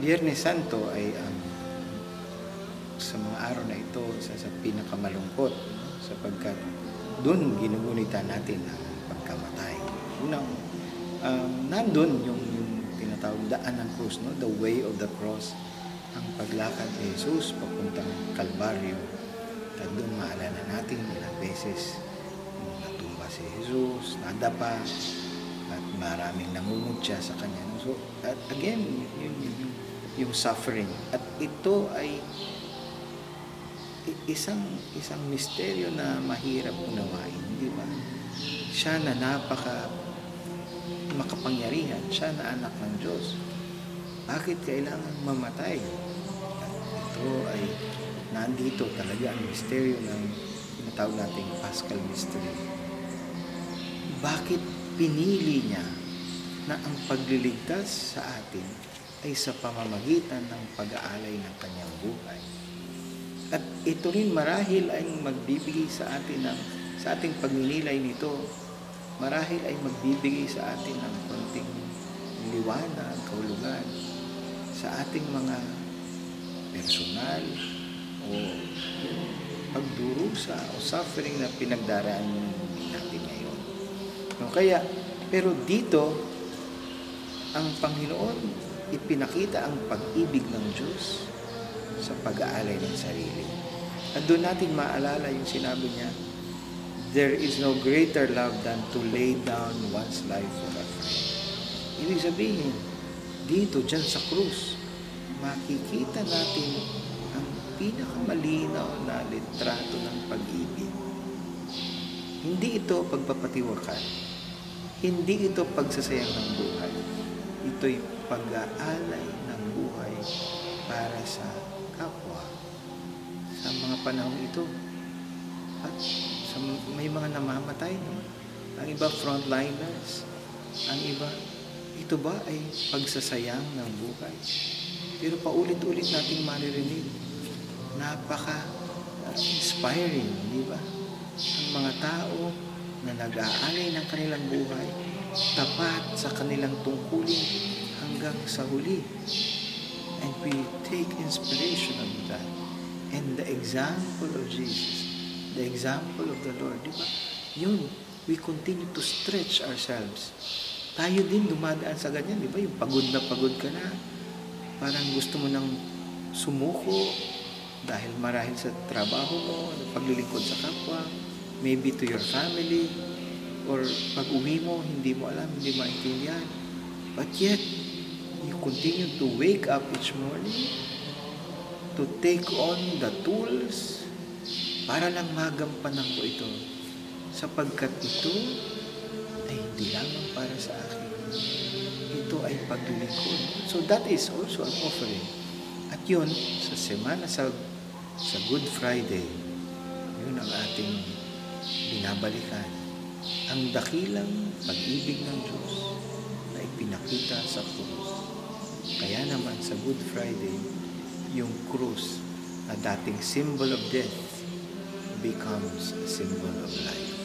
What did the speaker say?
Biyernes Santo ay sa mga araw na ito sa pinakamalungkot, no? Sapagkat doon ginugunita natin ang pagkamatay. Unang nandun yung tinatawag daan ng krus, no? The way of the cross, ang paglakad ni Jesus papuntang Kalbaryo. At doon maalala natin ilang beses natumba si Jesus, nadapa, at maraming nangungutya sa kanya. So, at again, yung suffering. At ito ay isang misteryo na mahirap unawain, di ba? Siya na makapangyarihan, siya na anak ng Diyos. Bakit kailangan mamatay? At ito ay nandito talaga ang misteryo ng tinatawag nating Paschal Mystery. Bakit pinili niya na ang pagliligtas sa atin ay sa pamamagitan ng pag-aalay ng kanyang buhay? At ito rin marahil ay magbibigay sa atin sa ating pagninilay nito, marahil ay magbibigay sa atin ng konting liwanag, kahulugan sa ating mga personal o pagdurusa o suffering na pinagdaraan natin ngayon. No, kaya, pero dito, ang Panginoon ipinakita ang pag-ibig ng Diyos sa pag-aalay ng sarili. At doon natin maalala yung sinabi niya, there is no greater love than to lay down one's life for a friend. Ibig sabihin, dito, dyan sa krus, makikita natin ang pinakamalinaw na litrato ng pag-ibig. Hindi ito pagpapatiwakan. Hindi ito pagsasayang ng buhay. Ito'y pag-aalay ng buhay para sa kapwa sa mga panahon ito. At may mga namamatay, no? Ang iba frontliners, ang iba, ito ba ay pagsasayang ng buhay? Pero paulit-ulit nating maririnig, napaka-inspiring, di ba? Ang mga tao na nag-aalay ng kanilang buhay, tapat sa kanilang tungkulin hanggang sa huli. And we take inspiration of that. And the example of Jesus, the example of the Lord, di ba? Yun, we continue to stretch ourselves. Tayo din dumadaan sa ganyan, di ba? Yung pagod na pagod ka na. Parang gusto mo nang sumuko dahil marahil sa trabaho mo, paglilingkod sa kapwa, maybe to your family, or pag uwi mo, hindi mo alam, hindi maintindihan. But yet, you continue to wake up each morning to take on the tools para lang magampanan ko ito, sapagkat ito ay hindi lamang para sa akin, ito ay paglilingkod. So that is also an offering. At yun, sa semana sa Good Friday, yun ang ating binabalikan, ang dakilang pag-ibig ng Diyos na ipinakita sa krus. Kaya naman sa Good Friday, yung krus na dating symbol of death becomes a symbol of life.